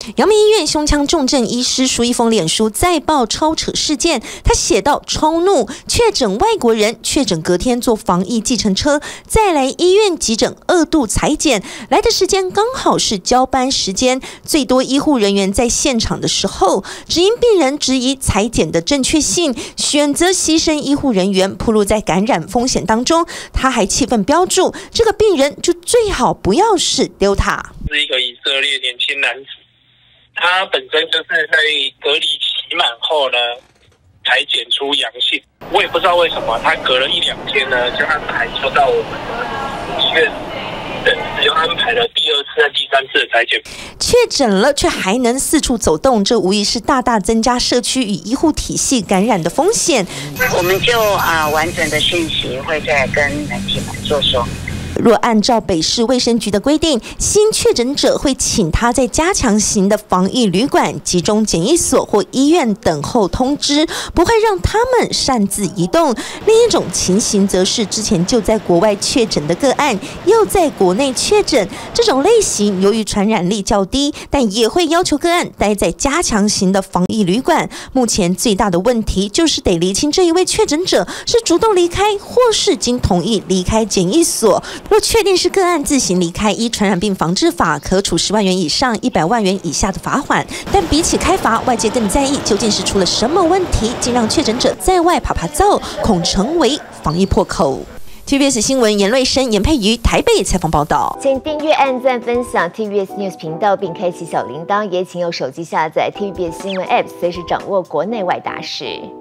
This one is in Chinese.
阳明医院胸腔重症医师舒一峰脸书再爆超扯事件，他写道超怒，确诊外国人确诊隔天坐防疫计程车再来医院急诊2度采检，来的时间刚好是交班时间，最多医护人员在现场的时候，只因病人质疑采检的正确性，选择牺牲医护人员，暴露在感染风险当中。他还气愤标注，这个病人就最好不要是 Delta。 是一个以色列年轻男子，他本身就是在隔离期满后呢，才检出阳性。我也不知道为什么，他隔了1-2天呢，就安排就到我们的医院，又安排了第2次和第3次的采检。 确诊了却还能四处走动，这无疑是大大增加社区与医护体系感染的风险。 我们就完整的讯息会再跟媒体们做说明。 若按照北市卫生局的规定，新确诊者会请他在加强型的防疫旅馆、集中检疫所或医院等候通知，不会让他们擅自移动。另一种情形则是之前就在国外确诊的个案，又在国内确诊，这种类型由于传染力较低，但也会要求个案待在加强型的防疫旅馆。目前最大的问题就是得厘清这一位确诊者是主动离开，或是经同意离开检疫所。若确定是个案自行离开，依传染病防治法可处10万元以上100万元以下的罚款。但比起开罚，外界更在意究竟是出了什么问题，竟让确诊者在外趴趴走，恐成为防疫破口。TVBS 新闻严瑞生、严佩瑜台北采访报道。 请订阅、按赞、分享 TVBS News 频道，并开启小铃铛，也请用手机下载 TVBS 新闻 App， 随时掌握国内外大事。